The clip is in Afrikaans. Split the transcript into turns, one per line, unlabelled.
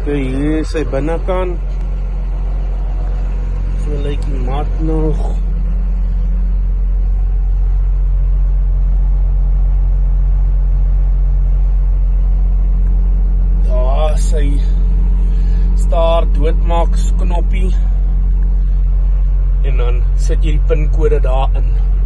So hier is sy binnekant. So lyk die mat nog. Daar sy start doodmaak knoppie. En dan sit jy die pinkode daarin.